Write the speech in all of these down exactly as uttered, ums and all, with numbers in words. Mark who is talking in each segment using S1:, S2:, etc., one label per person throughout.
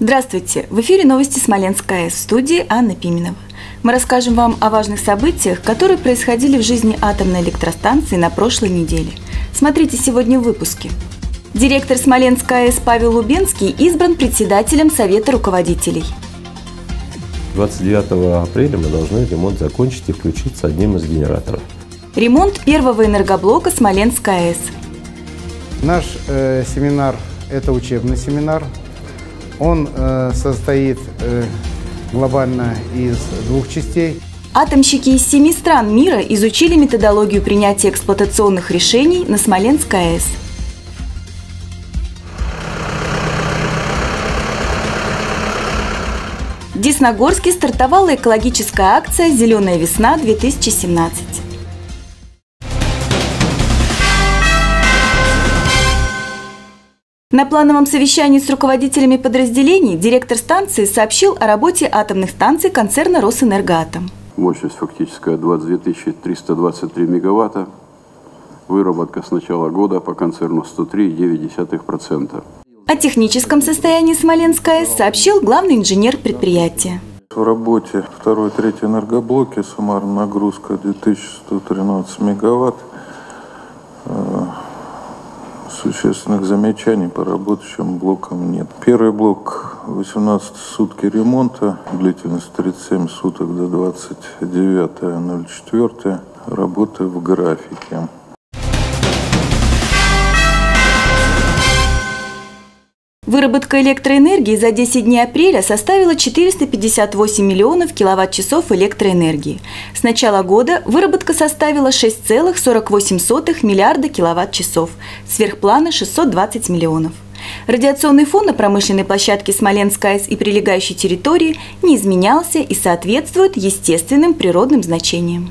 S1: Здравствуйте! В эфире новости Смоленской АЭС, в студии Анна Пименова. Мы расскажем вам о важных событиях, которые происходили в жизни атомной электростанции на прошлой неделе. Смотрите сегодня в выпуске. Директор Смоленской АЭС Павел Лубенский избран председателем Совета руководителей.
S2: двадцать девятого апреля мы должны ремонт закончить и включить с одним из генераторов.
S1: Ремонт первого энергоблока Смоленской АЭС.
S3: Наш э, семинар – это учебный семинар. Он э, состоит э, глобально из двух частей.
S1: Атомщики из семи стран мира изучили методологию принятия эксплуатационных решений на Смоленской АЭС. В Десногорске стартовала экологическая акция «Зеленая весна-две тысячи семнадцать». На плановом совещании с руководителями подразделений директор станции сообщил о работе атомных станций концерна «Росэнергоатом».
S4: Мощность фактическая двадцать две тысячи триста двадцать три мегаватта. Выработка с начала года по концерну сто три и девять десятых процента.
S1: О техническом состоянии Смоленской АЭС сообщил главный инженер предприятия.
S5: В работе второй и третий энергоблоки суммарная нагрузка две тысячи сто тринадцать мегаватт. Существенных замечаний по работающим блокам нет. Первый блок восемнадцать сутки ремонта, длительность тридцать семь суток до двадцать девятого ноль четвёртого, работы в графике.
S1: Выработка электроэнергии за десять дней апреля составила четыреста пятьдесят восемь миллионов киловатт-часов электроэнергии. С начала года выработка составила шесть целых сорок восемь сотых миллиарда киловатт-часов, сверхплана шестьсот двадцать миллионов. Радиационный фон на промышленной площадке Смоленской АЭС и прилегающей территории не изменялся и соответствует естественным природным значениям.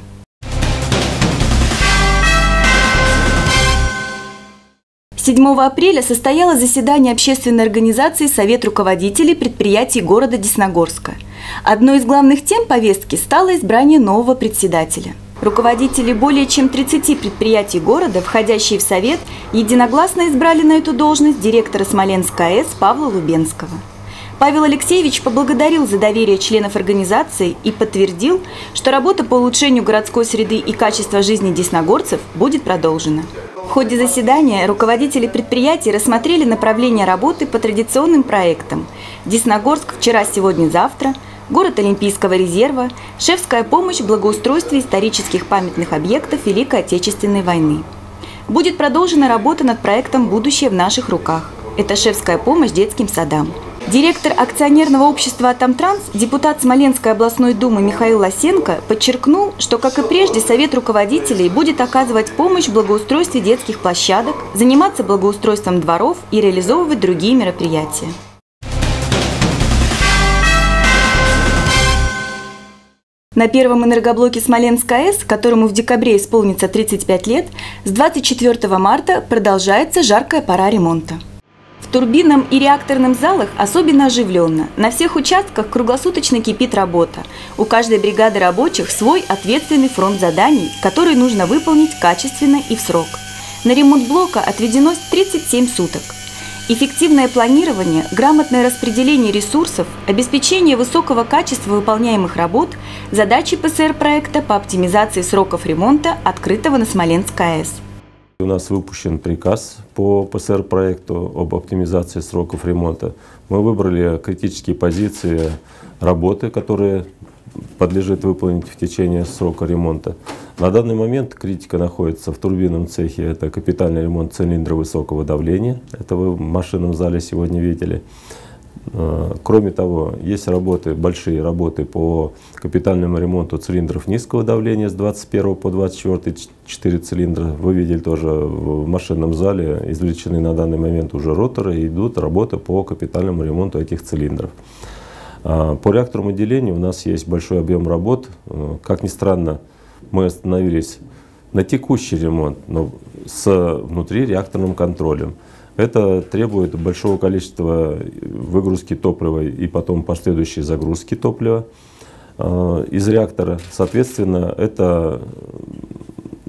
S1: седьмого апреля состоялось заседание общественной организации «Совет руководителей предприятий города Десногорска». Одной из главных тем повестки стало избрание нового председателя. Руководители более чем тридцати предприятий города, входящие в Совет, единогласно избрали на эту должность директора Смоленской АЭС Павла Лубенского. Павел Алексеевич поблагодарил за доверие членов организации и подтвердил, что работа по улучшению городской среды и качества жизни десногорцев будет продолжена. В ходе заседания руководители предприятий рассмотрели направления работы по традиционным проектам «Десногорск вчера, сегодня, завтра», «Город Олимпийского резерва», «Шефская помощь в благоустройстве исторических памятных объектов Великой Отечественной войны». Будет продолжена работа над проектом «Будущее в наших руках». Это шефская помощь детским садам. Директор акционерного общества «Атомтранс», депутат Смоленской областной думы Михаил Лосенко подчеркнул, что, как и прежде, Совет руководителей будет оказывать помощь в благоустройстве детских площадок, заниматься благоустройством дворов и реализовывать другие мероприятия. На первом энергоблоке Смоленской АЭС, которому в декабре исполнится тридцать пять лет, с двадцать четвёртого марта продолжается жаркая пора ремонта. В турбинном и реакторном залах особенно оживленно. На всех участках круглосуточно кипит работа. У каждой бригады рабочих свой ответственный фронт заданий, который нужно выполнить качественно и в срок. На ремонт блока отведено тридцать семь суток. Эффективное планирование, грамотное распределение ресурсов, обеспечение высокого качества выполняемых работ – задачи ПСР-проекта по оптимизации сроков ремонта, открытого на Смоленской АЭС.
S2: У нас выпущен приказ по ПСР-проекту об оптимизации сроков ремонта. Мы выбрали критические позиции работы, которые подлежит выполнить в течение срока ремонта. На данный момент критика находится в турбинном цехе. Это капитальный ремонт цилиндра высокого давления. Это вы в машинном зале сегодня видели. Кроме того, есть работы, большие работы по капитальному ремонту цилиндров низкого давления с двадцать первого по двадцать четвёртый, четыре цилиндра. Вы видели тоже в машинном зале, извлечены на данный момент уже роторы, и идут работы по капитальному ремонту этих цилиндров. По реакторному делению у нас есть большой объем работ. Как ни странно, мы остановились на текущий ремонт, но с внутриреакторным контролем. Это требует большого количества выгрузки топлива и потом последующей загрузки топлива из реактора. Соответственно, это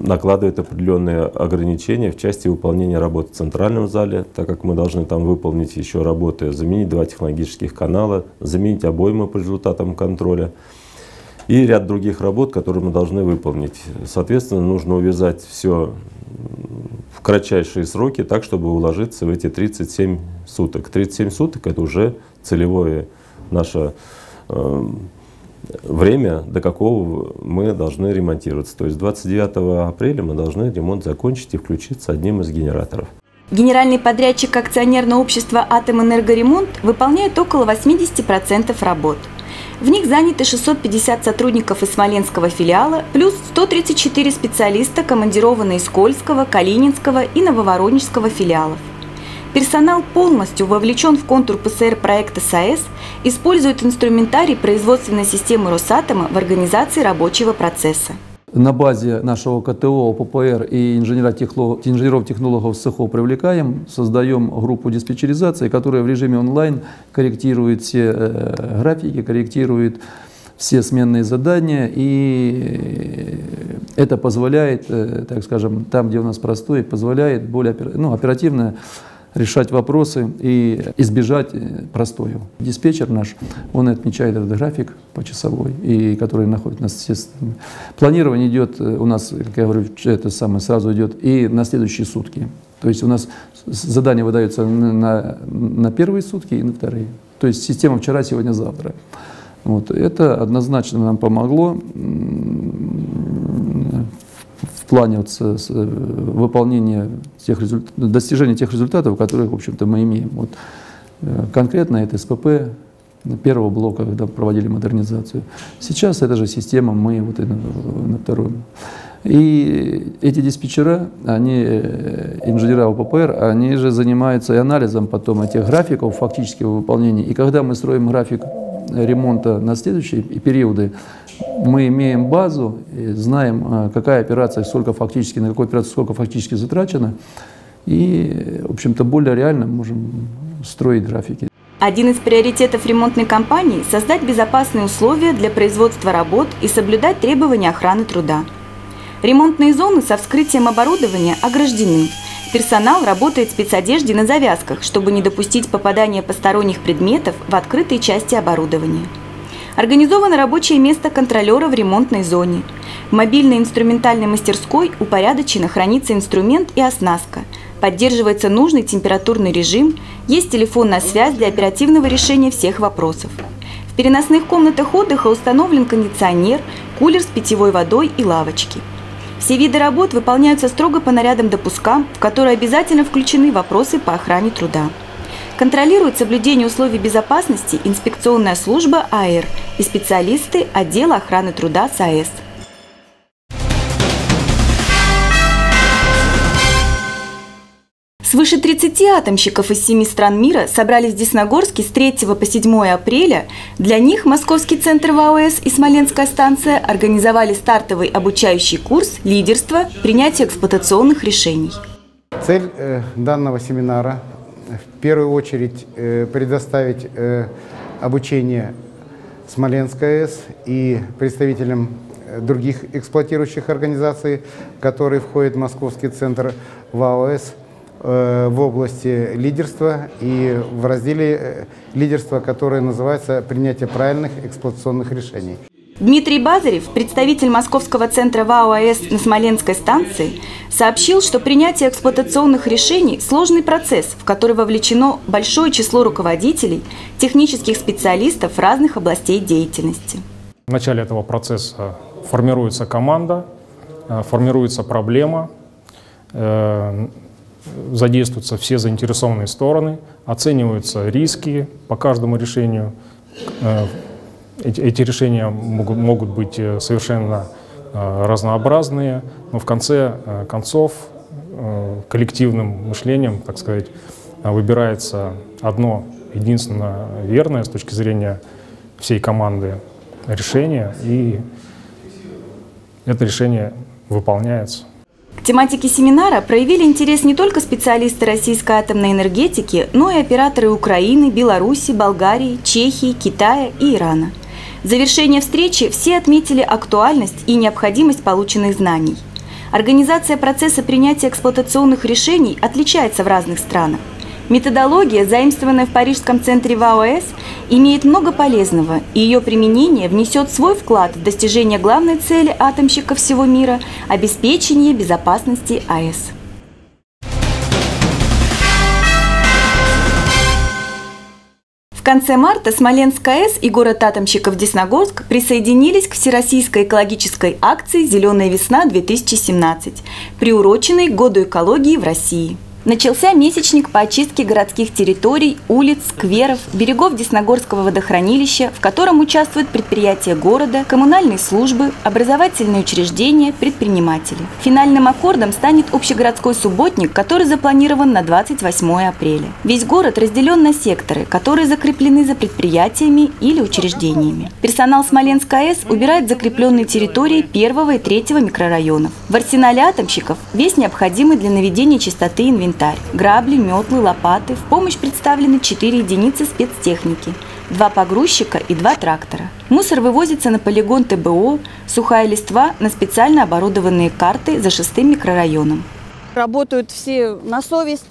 S2: накладывает определенные ограничения в части выполнения работы в центральном зале, так как мы должны там выполнить еще работы, заменить два технологических канала, заменить обоймы по результатам контроля и ряд других работ, которые мы должны выполнить. Соответственно, нужно увязать все в кратчайшие сроки, так, чтобы уложиться в эти тридцать семь суток. тридцать семь суток — это уже целевое наше э, время, до какого мы должны ремонтироваться. То есть двадцать девятого апреля мы должны ремонт закончить и включиться одним из генераторов.
S1: Генеральный подрядчик акционерного общества «Атомэнергоремонт» выполняет около восьмидесяти процентов работ. В них заняты шестьсот пятьдесят сотрудников из Смоленского филиала, плюс сто тридцать четыре специалиста, командированные из Кольского, Калининского и Нововоронежского филиалов. Персонал полностью вовлечен в контур ПСР проекта САЭС, использует инструментарий производственной системы Росатома в организации рабочего процесса.
S6: На базе нашего КТО, ППР и инженеров-технологов СЭХО привлекаем, создаем группу диспетчеризации, которая в режиме онлайн корректирует все э, графики, корректирует все сменные задания, и это позволяет, э, так скажем, там, где у нас простой, позволяет более ну, оперативно решать вопросы и избежать простою. Диспетчер наш, он отмечает этот график почасовой, и который находит нас, естественно. Планирование идет у нас, как я говорю, это самое сразу идет и на следующие сутки. То есть у нас задания выдаются на, на первые сутки и на вторые. То есть система вчера, сегодня, завтра. Вот. Это однозначно нам помогло в плане вот с, с, выполнения тех результатов, достижения тех результатов, которые, в общем-то, мы имеем. Вот, конкретно это СПП первого блока, когда проводили модернизацию. Сейчас эта же система мы вот и на, на втором. И эти диспетчера, они, инженера ОППР, они же занимаются и анализом потом этих графиков фактического выполнения. И когда мы строим график ремонта на следующие периоды, мы имеем базу, знаем, какая операция, сколько фактически, на какую операцию сколько фактически затрачено, и, в общем-то, более реально можем строить графики.
S1: Один из приоритетов ремонтной кампании – создать безопасные условия для производства работ и соблюдать требования охраны труда. Ремонтные зоны со вскрытием оборудования ограждены. Персонал работает в спецодежде на завязках, чтобы не допустить попадания посторонних предметов в открытые части оборудования. Организовано рабочее место контролера в ремонтной зоне. В мобильной инструментальной мастерской упорядоченно хранится инструмент и оснастка. Поддерживается нужный температурный режим, есть телефонная связь для оперативного решения всех вопросов. В переносных комнатах отдыха установлен кондиционер, кулер с питьевой водой и лавочки. Все виды работ выполняются строго по нарядам-допускам, в которые обязательно включены вопросы по охране труда. Контролирует соблюдение условий безопасности инспекционная служба АЭР и специалисты отдела охраны труда САЭС. Свыше тридцати атомщиков из семи стран мира собрались в Десногорске с третьего по седьмое апреля. Для них Московский центр ВАОС и Смоленская станция организовали стартовый обучающий курс «Лидерство. Принятие эксплуатационных решений».
S3: Цель э, данного семинара в первую очередь э, предоставить э, обучение Смоленской АЭС и представителям других эксплуатирующих организаций, в которые входит Московский центр ВАОС, в области лидерства и в разделе лидерства, которое называется «Принятие правильных эксплуатационных решений».
S1: Дмитрий Базарев, представитель Московского центра ВАОС на Смоленской станции, сообщил, что принятие эксплуатационных решений – сложный процесс, в который вовлечено большое число руководителей, технических специалистов разных областей деятельности.
S7: В начале этого процесса формируется команда, формируется проблема, задействуются все заинтересованные стороны, оцениваются риски по каждому решению. Эти, эти решения могут, могут быть совершенно разнообразные, но в конце концов коллективным мышлением, так сказать, выбирается одно единственно верное с точки зрения всей команды решение, и это решение выполняется.
S1: К тематике семинара проявили интерес не только специалисты российской атомной энергетики, но и операторы Украины, Беларуси, Болгарии, Чехии, Китая и Ирана. В завершение встречи все отметили актуальность и необходимость полученных знаний. Организация процесса принятия эксплуатационных решений отличается в разных странах. Методология, заимствованная в Парижском центре ВАО-АЭС, имеет много полезного, и ее применение внесет свой вклад в достижение главной цели атомщиков всего мира – обеспечение безопасности АЭС. В конце марта Смоленская АЭС и город атомщиков Десногорск присоединились к всероссийской экологической акции «Зеленая весна-две тысячи семнадцать», приуроченной к Году экологии в России. Начался месячник по очистке городских территорий, улиц, скверов, берегов Десногорского водохранилища, в котором участвуют предприятия города, коммунальные службы, образовательные учреждения, предприниматели. Финальным аккордом станет общегородской субботник, который запланирован на двадцать восьмое апреля. Весь город разделен на секторы, которые закреплены за предприятиями или учреждениями. Персонал Смоленской АЭС убирает закрепленные территории первого и третьего микрорайонов. В арсенале атомщиков весь необходимый для наведения чистоты инвентарь. Грабли, метлы, лопаты. В помощь представлены четыре единицы спецтехники, два погрузчика и два трактора. Мусор вывозится на полигон тэ бэ о, сухая листва на специально оборудованные карты за шестым микрорайоном.
S8: Работают все на совесть.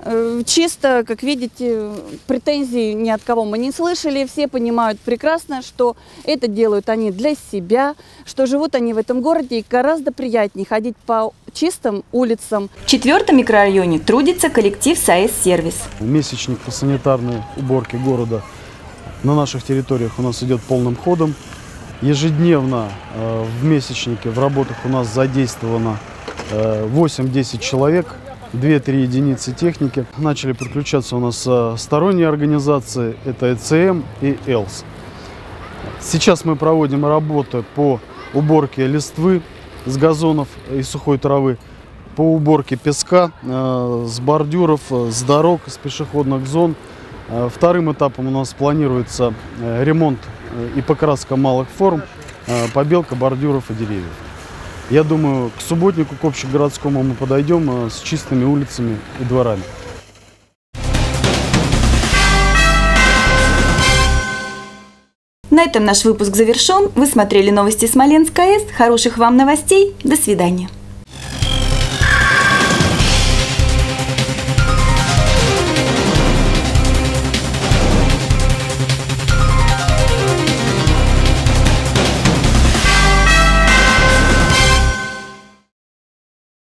S8: Чисто, как видите, претензий ни от кого мы не слышали. Все понимают прекрасно, что это делают они для себя, что живут они в этом городе, и гораздо приятнее ходить по чистым улицам.
S1: В четвертом микрорайоне трудится коллектив САЭС-сервис.
S9: Месячник по санитарной уборке города на наших территориях у нас идет полным ходом. Ежедневно э, в месячнике в работах у нас задействовано э, восемь-десять человек. две-три единицы техники. Начали подключаться у нас сторонние организации, это э цэ эм и ЭЛС. Сейчас мы проводим работы по уборке листвы с газонов и сухой травы, по уборке песка с бордюров, с дорог, с пешеходных зон. Вторым этапом у нас планируется ремонт и покраска малых форм, побелка бордюров и деревьев. Я думаю, к субботнику, к общегородскому мы подойдем с чистыми улицами и дворами.
S1: На этом наш выпуск завершен. Вы смотрели новости Смоленской АЭС. Хороших вам новостей. До свидания.